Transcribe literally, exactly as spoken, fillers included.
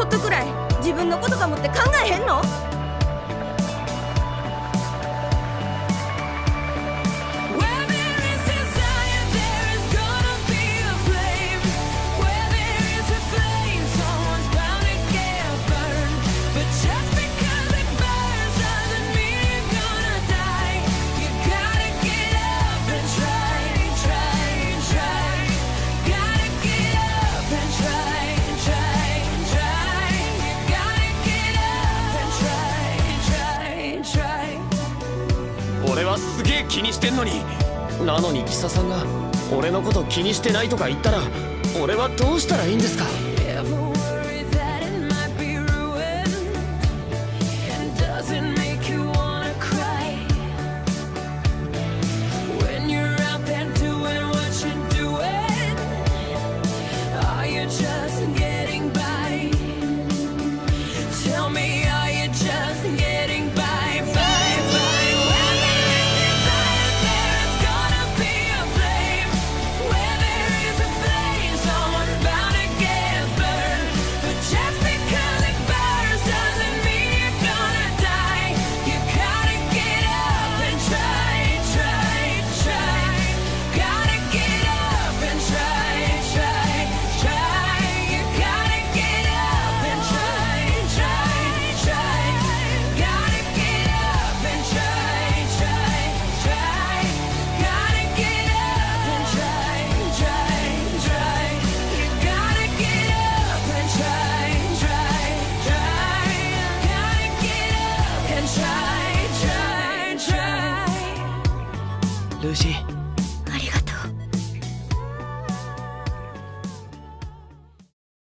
っとくらい自分のことかもって考えへんの？ 俺はすげえ気にしてんのに、なのにキサさんが俺のこと気にしてないとか言ったら、俺はどうしたらいいんですか？ルーシー。